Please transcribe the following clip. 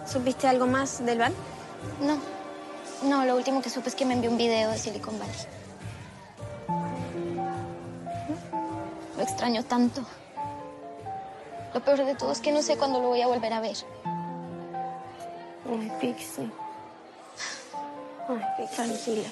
¿Supiste algo más del Val? No, no, lo último que supe es que me envió un video de Silicon Valley. Lo extraño tanto. Lo peor de todo es que no sé cuándo lo voy a volver a ver. Ay, Pixie. Ay, Pixie, tranquila.